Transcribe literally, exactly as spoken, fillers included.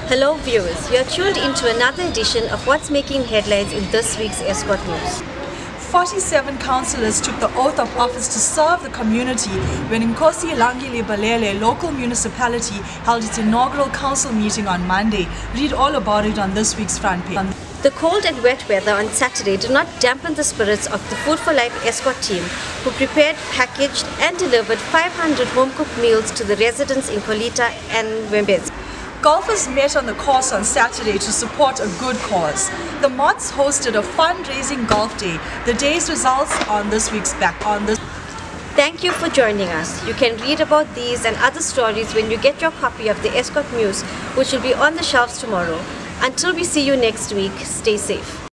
Hello viewers, you are tuned into another edition of what's making headlines in this week's Estcourt News. forty-seven councillors took the oath of office to serve the community when Nkosi Langile Balele local municipality held its inaugural council meeting on Monday. Read all about it on this week's front page. The cold and wet weather on Saturday did not dampen the spirits of the Food for Life Estcourt team, who prepared, packaged and delivered five hundred home-cooked meals to the residents in Kolita and Wembezi. Golfers met on the course on Saturday to support a good cause. The Mots hosted a fundraising golf day. The day's results on this week's back on this. Thank you for joining us. You can read about these and other stories when you get your copy of the Estcourt News, which will be on the shelves tomorrow. Until we see you next week, stay safe.